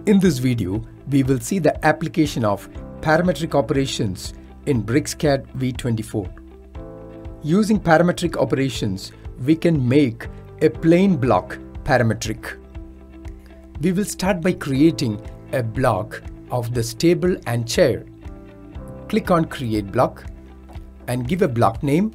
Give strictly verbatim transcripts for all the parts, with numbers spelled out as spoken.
In this video, we will see the application of parametric operations in BricsCAD V twenty-four. Using parametric operations, we can make a plain block parametric. We will start by creating a block of this table and chair. Click on Create Block and give a block name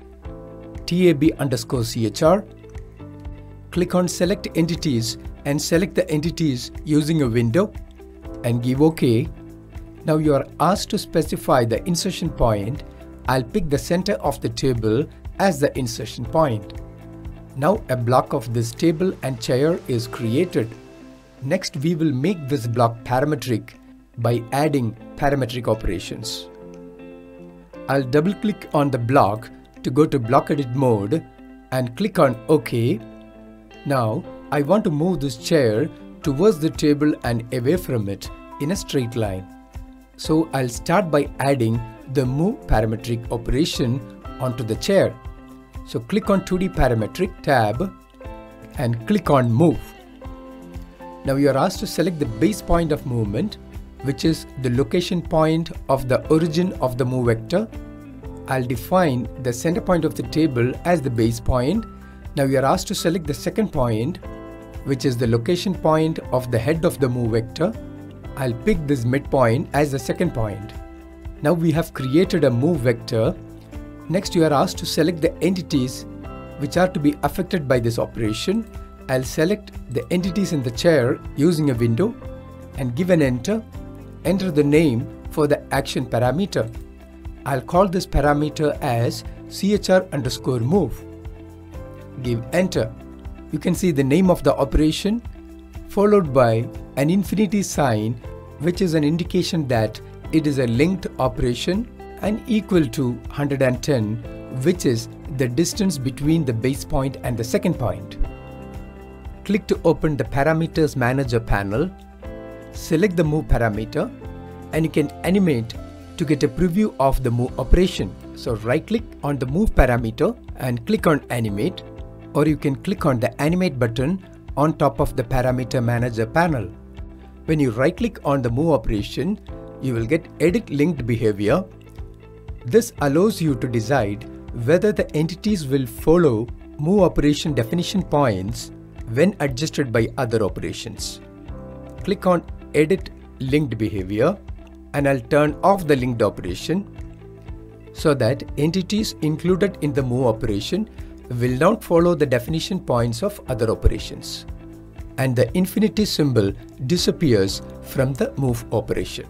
tab underscore chr. Click on Select Entities and select the entities using a window and give OK. Now you are asked to specify the insertion point. I'll pick the center of the table as the insertion point. Now a block of this table and chair is created. Next, we will make this block parametric by adding parametric operations. I'll double click on the block to go to block edit mode and click on OK. Now I want to move this chair towards the table and away from it in a straight line. So I'll start by adding the move parametric operation onto the chair. So click on two D parametric tab and click on move. Now you are asked to select the base point of movement, which is the location point of the origin of the move vector. I'll define the center point of the table as the base point. Now you are asked to select the second point, which is the location point of the head of the move vector. I'll pick this midpoint as the second point. Now we have created a move vector. Next, you are asked to select the entities which are to be affected by this operation. I'll select the entities in the chair using a window and give an enter. Enter the name for the action parameter. I'll call this parameter as chr underscore move. Give enter. You can see the name of the operation followed by an infinity sign, which is an indication that it is a linked operation, and equal to one hundred ten, which is the distance between the base point and the second point. Click to open the Parameters Manager panel. Select the move parameter and you can animate to get a preview of the move operation. So right click on the move parameter and click on animate, or you can click on the animate button on top of the Parameter Manager panel. When you right click on the move operation, you will get edit linked behavior. This allows you to decide whether the entities will follow move operation definition points when adjusted by other operations. Click on edit linked behavior and I'll turn off the linked operation so that entities included in the move operation will not follow the definition points of other operations, and the infinity symbol disappears from the move operation.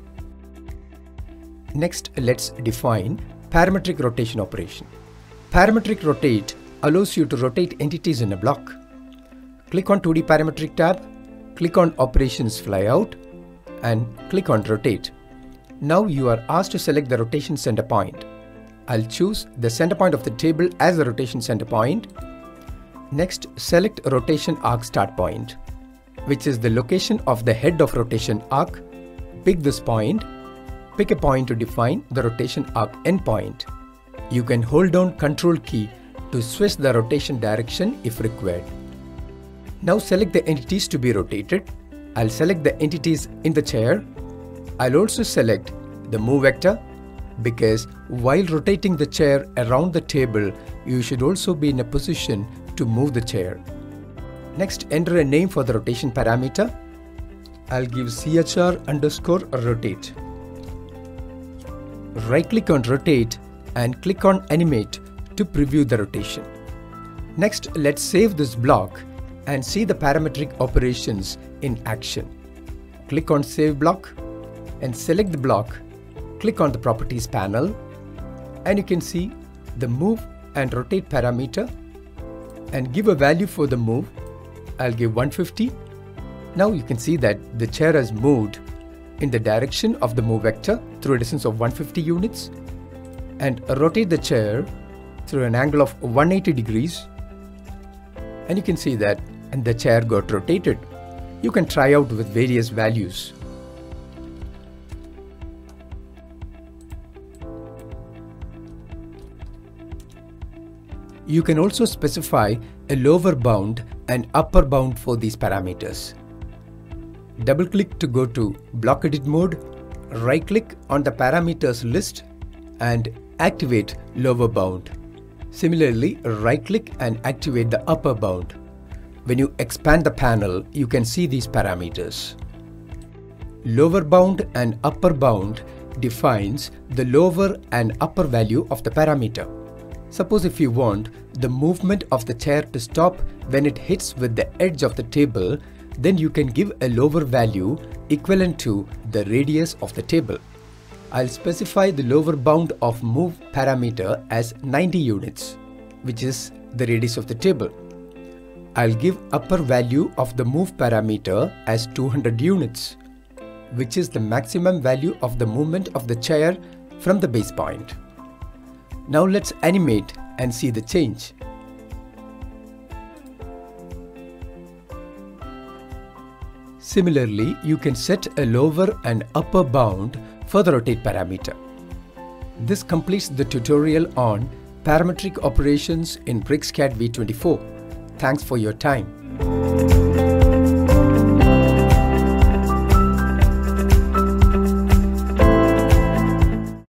Next, let's define parametric rotation operation. Parametric rotate allows you to rotate entities in a block. Click on two D parametric tab, click on operations flyout and click on rotate. Now you are asked to select the rotation center point. I'll choose the center point of the table as the rotation center point. Next, select rotation arc start point, which is the location of the head of rotation arc. Pick this point. Pick a point to define the rotation arc endpoint. You can hold down Control key to switch the rotation direction if required. Now select the entities to be rotated. I'll select the entities in the chair. I'll also select the move vector, because while rotating the chair around the table, you should also be in a position to move the chair. Next, enter a name for the rotation parameter. I'll give chr underscore rotate. Right click on rotate and click on animate to preview the rotation. Next, let's save this block and see the parametric operations in action. Click on Save Block and select the block. Click on the Properties panel and you can see the move and rotate parameter and give a value for the move. I'll give one hundred fifty. Now you can see that the chair has moved in the direction of the move vector through a distance of one hundred fifty units, and rotate the chair through an angle of one hundred eighty degrees, and you can see that and the chair got rotated. You can try out with various values. You can also specify a lower bound and upper bound for these parameters. Double-click to go to Block Edit mode, right-click on the parameters list and activate lower bound. Similarly, right-click and activate the upper bound. When you expand the panel, you can see these parameters. Lower bound and upper bound defines the lower and upper value of the parameter. Suppose if you want the movement of the chair to stop when it hits with the edge of the table, then you can give a lower value equivalent to the radius of the table. I'll specify the lower bound of move parameter as ninety units, which is the radius of the table. I'll give upper value of the move parameter as two hundred units, which is the maximum value of the movement of the chair from the base point. Now let's animate and see the change. Similarly, you can set a lower and upper bound for the rotate parameter. This completes the tutorial on parametric operations in BricsCAD V twenty-four. Thanks for your time.